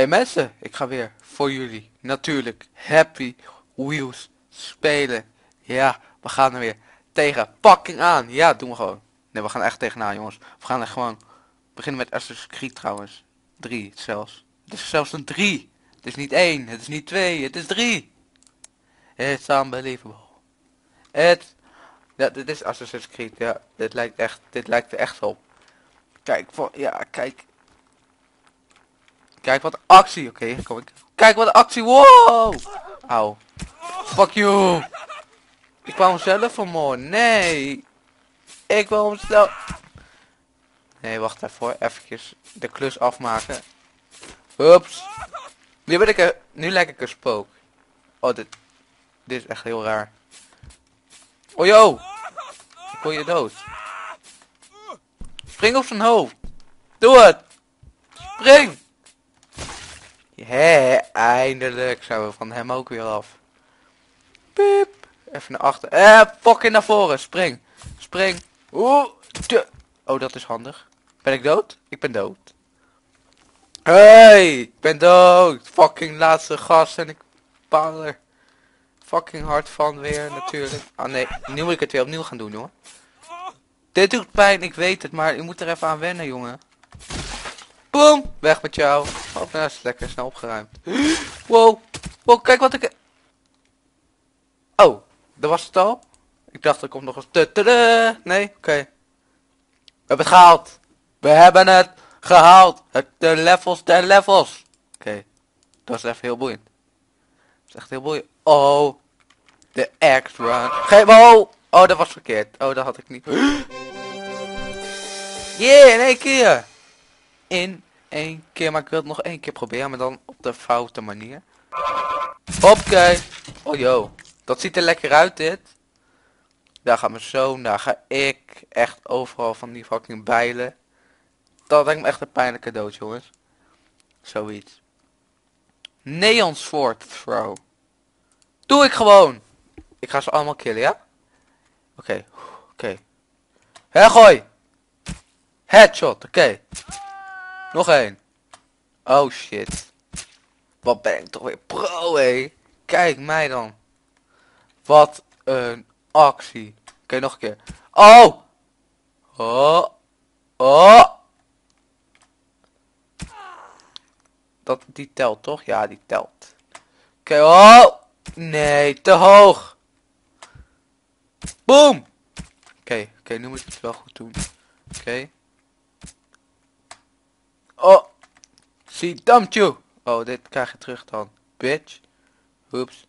Hey mensen, ik ga weer voor jullie natuurlijk Happy Wheels spelen. Ja, we gaan er weer tegen pakking aan. Ja, doen we gewoon. Nee, we gaan echt tegenaan jongens. We gaan er gewoon beginnen met Assassin's Creed trouwens. 3 zelfs. Het is zelfs een 3. Het is niet 1, het is niet 2, het is 3. It's unbelievable. Ja, dit is Assassin's Creed. Ja, dit lijkt er echt op. Kijk, kijk. Kijk wat actie. Oké, kom ik. Kijk wat actie. Wow. Auw. Fuck you. Ik wou hem zelf vermoorden. Nee. Ik wil hem zelf. Nee, wacht even hoor. Even de klus afmaken. Hups. Nu lijk ik een spook. Oh, dit is echt heel raar. Oh yo. Ik wil je dood. Spring op zijn hoofd. Doe het. Spring. Hé, eindelijk zijn we van hem ook weer af. Piep. Even naar achter. Fucking naar voren. Spring. Spring. Oeh. Oh, dat is handig. Ben ik dood? Ik ben dood. Hey, ik ben dood. Fucking laatste gas en ik baal er fucking hard van weer natuurlijk. Ah nee, nu moet ik het weer opnieuw gaan doen, jongen. Dit doet pijn, ik weet het, maar je moet er even aan wennen, jongen. Boom, weg met jou. Oh, nou is lekker snel opgeruimd. Wow, wow, kijk wat ik... Oh, dat was het al? Ik dacht er komt nog eens... Nee, oké. We hebben het gehaald. We hebben het gehaald. De levels. Oké, dat was even heel boeiend. Dat is echt heel boeiend. Oh, de X-Run. Geef me, oh, dat was verkeerd. Oh, dat had ik niet. Yeah, in één keer. In één keer, maar ik wil het nog één keer proberen, maar dan op de foute manier. Oké. Oh, yo. Dat ziet er lekker uit, dit. Daar gaat mijn zoon, daar ga ik. Echt overal van die fucking bijlen. Dat lijkt me echt een pijnlijke dood, jongens. Zoiets. Neon Sword Throw. Doe ik gewoon. Ik ga ze allemaal killen, ja? Oké. Hergooi. Headshot, oké. Nog één. Oh shit. Wat ben ik toch weer pro, hé. Kijk mij dan. Wat een actie. Oké, nog een keer. Oh. Oh. Die telt toch? Ja, die telt. Oké, oh. Nee, te hoog. Boom. Oké, nu moet ik het wel goed doen. Oké. Oh. Zie, dumped you. Oh, dit krijg je terug dan. Bitch. Oeps.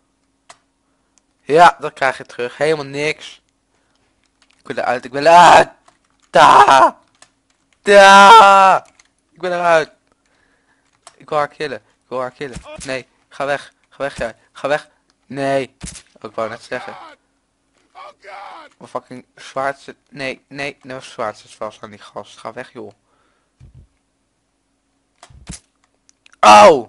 Ja, dat krijg je terug. Helemaal niks. Ik wil eruit, ik wil eruit. Da. Ik wil eruit. Ik wil haar killen. Nee, ga weg. Ga weg jij. Ga weg. Nee. Oh, ik wou net zeggen. Mijn fucking zwaard zit... Nee, zwaard zit vast aan die gast. Ga weg, joh. Auw!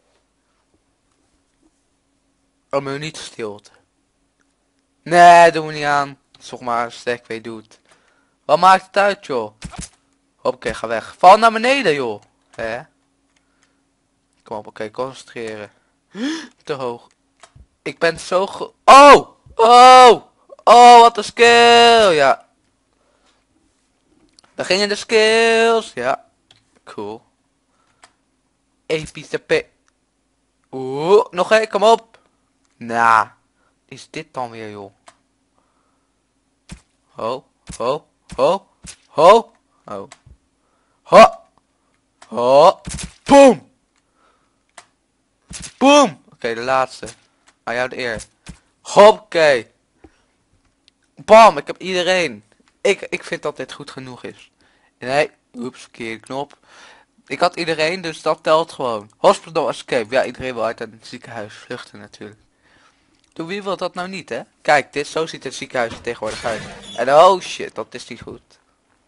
Oh, me niet gestild. Nee, doen we niet aan. Zeg maar, sterk weet doet. Wat maakt het uit, joh? Oké, ga weg. Val naar beneden, joh. Hè? Kom op, oké, concentreren. Te hoog. Ik ben zo Oh! Oh, wat een skill! Ja. Daar gingen de skills. Ja. Cool. Epische P. Oeh, nog één, kom op. Nou, is dit dan weer, joh? Ho. Boom. Oké, de laatste. Aan jou de eer. Oké. Bam, ik heb iedereen. Ik vind dat dit goed genoeg is. Nee, oeps, verkeerde knop. Ik had iedereen, dus dat telt gewoon. Hospital escape. Ja, iedereen wil uit het ziekenhuis vluchten natuurlijk. Doe wie wil dat nou niet, hè? Kijk, zo ziet het ziekenhuis er tegenwoordig uit. En oh shit, dat is niet goed.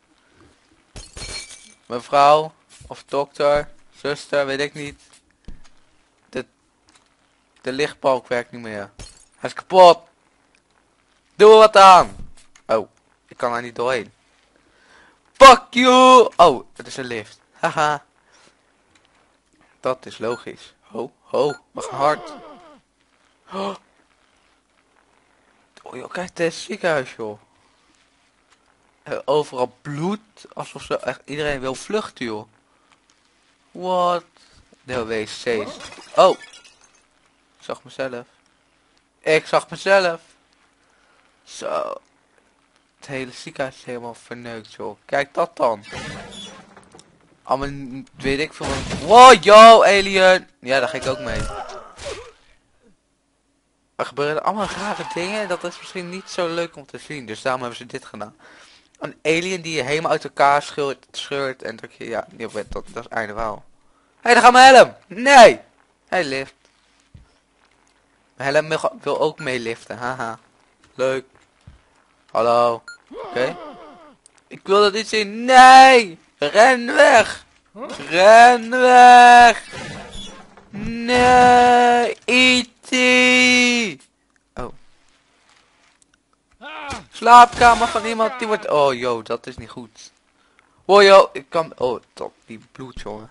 Mevrouw, of dokter, zuster, weet ik niet. De lichtbalk werkt niet meer. Hij is kapot. Doe er wat aan. Oh, ik kan er niet doorheen. Fuck you. Oh, het is een lift. Haha. dat is logisch. Ho, ho, we gaan hard. Oh, joh, kijk, dit is het ziekenhuis, joh. Overal bloed, alsof ze echt iedereen wil vluchten, joh. What? De wc's. Oh, ik zag mezelf. Ik zag mezelf. Zo. Het hele ziekenhuis is helemaal verneukt, joh. Kijk dat dan. Allemaal, weet ik veel. Wow, yo, alien. Ja, daar ga ik ook mee. Er gebeuren allemaal rare dingen. Dat is misschien niet zo leuk om te zien. Dus daarom hebben ze dit gedaan. Een alien die je helemaal uit elkaar scheurt en dat je, ja, dat is einde wel. Hé, daar gaat mijn helm! Nee! Hij lift. Mijn helm wil ook meeliften, haha. Leuk. Hallo. Oké. Ik wil dat niet zien. Nee! Ren weg! Ren weg! Nee! E.T. Oh. Slaapkamer van iemand die wordt... Oh, joh, dat is niet goed. Oh, joh, ik kan... Oh, top, die bloed, jongen.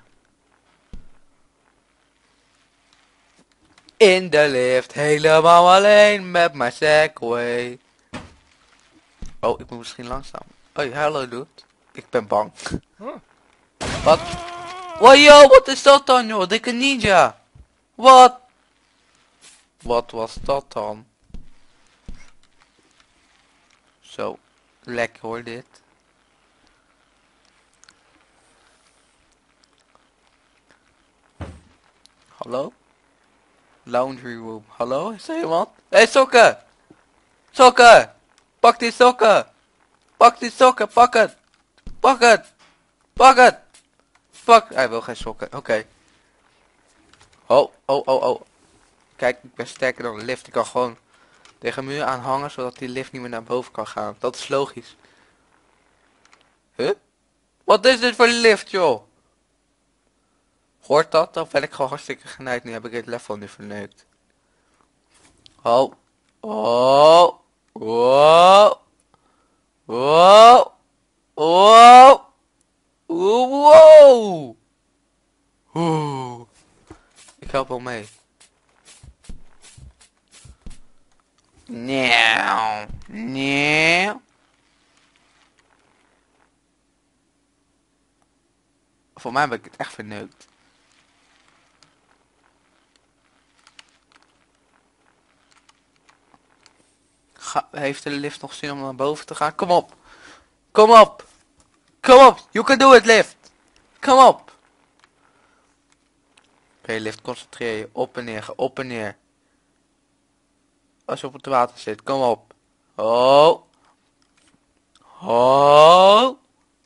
In de lift, helemaal alleen met mijn Segway. Oh, ik moet misschien langzaam. Oh, hallo, dude. Ik ben bang. Wat? Oh, joh, wat is dat dan, joh? Dikke ninja. Wat? Wat was dat dan? Zo, lekker hoor dit. Hallo? Laundry room. Hallo? Is er iemand? Hé, hey, sokken! Sokken! Pak die sokken! Pak die sokken, pak het! Pak het! Pak het! Pak! Hij wil geen sokken, oké. Oh, oh, oh, oh. Kijk, ik ben sterker dan de lift. Ik kan gewoon tegen een muur aanhangen, zodat die lift niet meer naar boven kan gaan. Dat is logisch. Huh? Wat is dit voor lift, joh? Hoort dat? Of ben ik gewoon hartstikke genaaid? Nu heb ik het level nu verneukt. Oh. Oh. Wow. Wow. Wow. Wow. Oeh. Ik help wel mee. Nee. Nee. Voor mij heb ik het echt verneukt. Heeft de lift nog zin om naar boven te gaan? Kom op. Kom op. Kom op. You can do it, lift. Kom op. Oké, lift, concentreer je. Op en neer. Ga op en neer. Als je op het water zit. Kom op. Oh. Oh.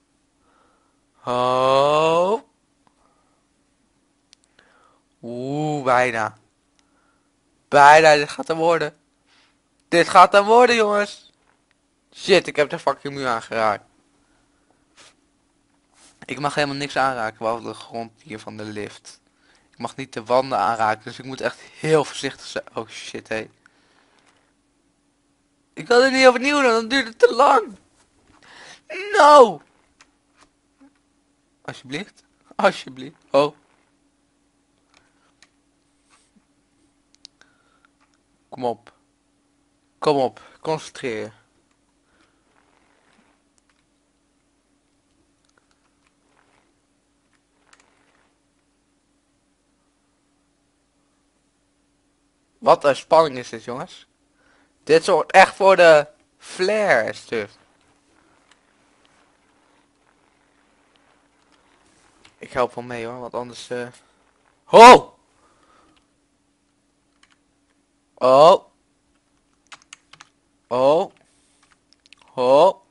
Oh. Oeh, bijna. Bijna, dit gaat hem worden. Dit gaat hem worden, jongens. Shit, ik heb de fucking muur aangeraakt. Ik mag helemaal niks aanraken, behalve de grond hier van de lift. Ik mag niet de wanden aanraken, dus ik moet echt heel voorzichtig zijn. Oh shit, hé. Hey. Ik kan het niet overnieuw doen, dan duurt het te lang. No! Alsjeblieft. Alsjeblieft. Oh. Kom op. Kom op. Concentreer. Wat een spanning is dit, jongens. Dit zorgt echt voor de flair en stuff. Ik help wel mee hoor, want anders... Ho! Oh! Oh! Ho!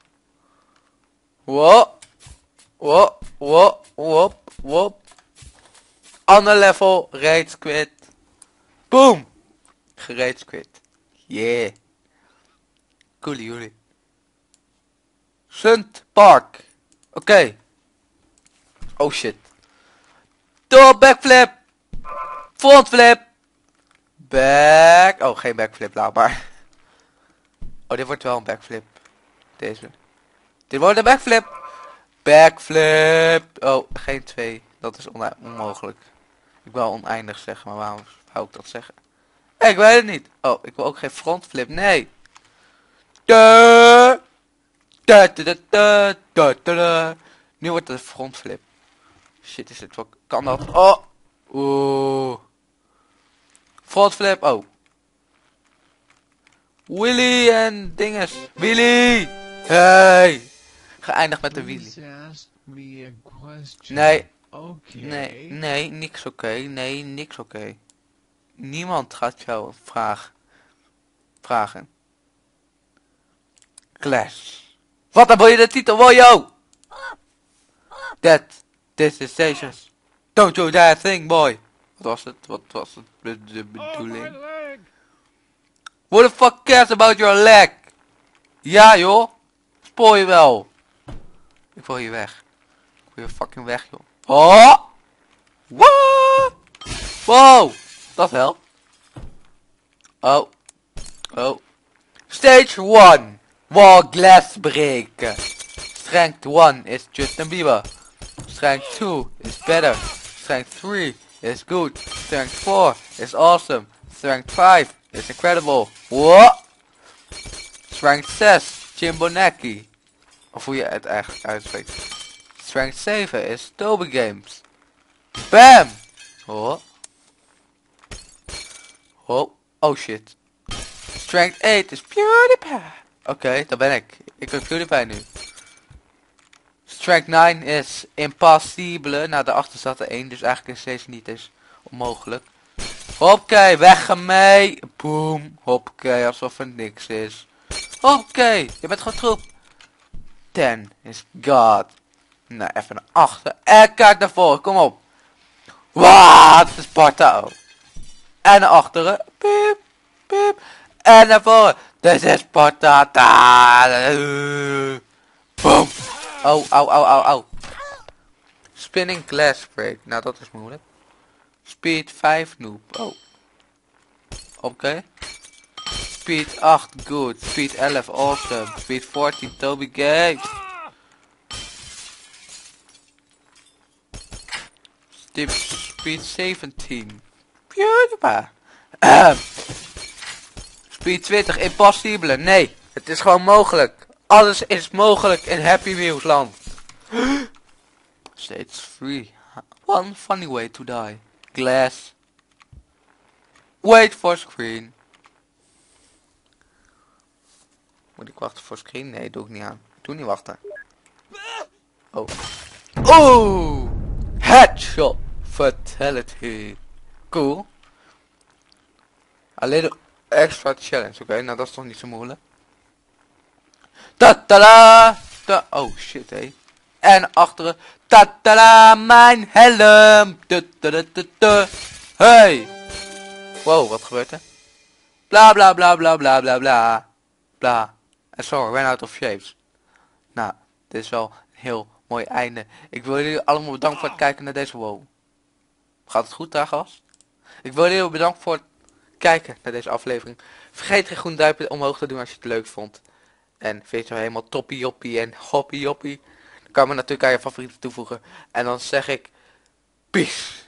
Wo! Wo! Wo! Wop! Wop! Ander level, raids quit. Boom! Geraids quit. Yeah. Coolie jullie. Sunt Park. Oké. Oh shit. Door backflip. Frontflip. Back. Oh, geen backflip, laat maar. Oh, dit wordt wel een backflip. Deze. Dit wordt een backflip. Backflip. Oh, geen 2. Dat is onmogelijk. Ik wil oneindig zeggen, maar waarom wou ik dat zeggen? Ik weet het niet. Oh, ik wil ook geen frontflip. Nee. Da, da, da, da, da, da, da, da. Nu wordt het een frontflip. Shit, is het wel... Kan dat? Oh. Oeh. Frontflip. Oh. Willy en dinges. Willy. Hey. Geëindigd met de Willy. Nee. Nee, niks oké. Nee, niks oké. Niemand gaat jou een vragen. Clash. Wat dan wil je de titel? Wil yo? This is stations. Don't do that thing, boy. Wat was het de bedoeling? Who the fuck cares about your leg? Ja joh. Spoor je wel. Ik wil hier weg. Ik wil hier fucking weg joh. Oh! What? Wow! Dat wel. Oh. Oh. Stage 1. Wall glass breken. Strength 1 is Justin Bieber. Strength 2 is better. Strength 3 is good. Strength 4 is awesome. Strength 5 is incredible. What? Strength 6, Chimboneki. Of hoe je het eigenlijk uitspreekt. Strength 7 is Toby Games. Bam! Oh. Oh. Oh shit. Strength 8 is PewDiePie. Oké, daar ben ik. Ik ben PewDiePie nu. Strength 9 is impossible. Nou, daarachter zat er 1, dus eigenlijk is steeds niet is onmogelijk. Hoppakee, weg ermee. Boom. Hoppakee, alsof er niks is. Hoppakee, je bent gewoon troep. 10 is God. Nou, even naar achter. En kijk naar voren, kom op. Wat is Sparta. En naar achteren. Piep, piep. En naar voren. Dit is Sparta. Boom. Oh, au, au, au, au. Spinning glass break. Nou, dat is moeilijk. Speed 5 noob. Oh. Oké. Speed 8 good. Speed 11 awesome. Speed 14 Toby Games. Speed 17 PewDiePie. Speed 20 impossible. Nee, het is gewoon mogelijk. Alles is mogelijk in Happy Meals land. Stage 3. One funny way to die. Glass. Wait for screen. Moet ik wachten voor screen? Nee, doe ik niet aan. Doe niet wachten. Oh. Oeh! Headshot. Fatality. Cool. A little extra challenge. Oké, nou dat is toch niet zo moeilijk. Tatala! Oh shit, hé. En achteren. Tatala, mijn helm! Hey! Wow, wat gebeurt er? Bla bla bla bla bla bla bla. Bla. En sorry, ran out of shapes. Nou, dit is wel een heel mooi einde. Ik wil jullie allemaal bedanken voor het kijken naar deze wow. Gaat het goed daar, gast? Ik wil jullie bedanken voor het kijken naar deze aflevering. Vergeet geen groen duimpje omhoog te doen als je het leuk vond. En vind je het helemaal toppie joppie en hoppie joppie. Dan kan je me natuurlijk aan je favorieten toevoegen. En dan zeg ik peace.